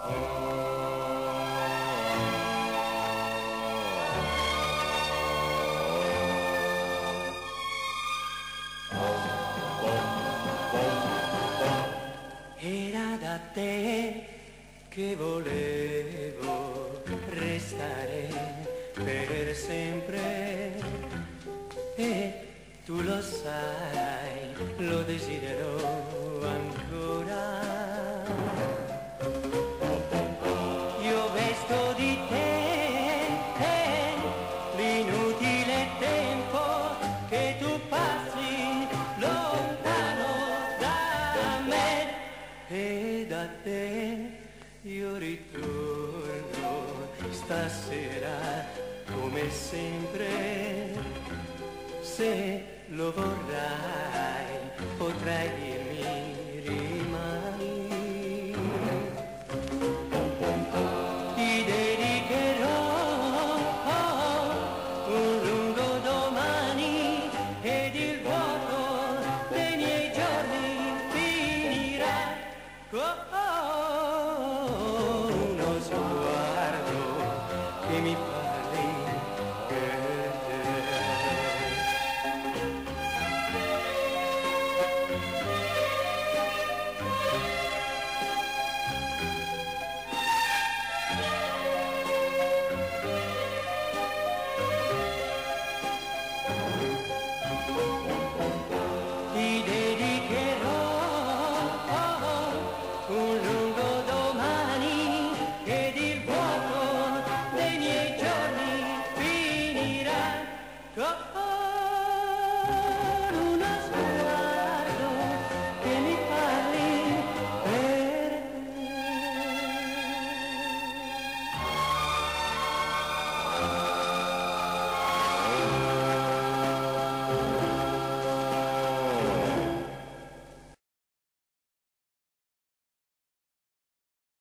Era da te che volevo restare per sempre e tu lo sai, lo desidero ancora. Io vesto di te l'inutile tempo che tu passi lontano da me e da te io ritorno stasera come sempre. Se lo vorrai potrai dire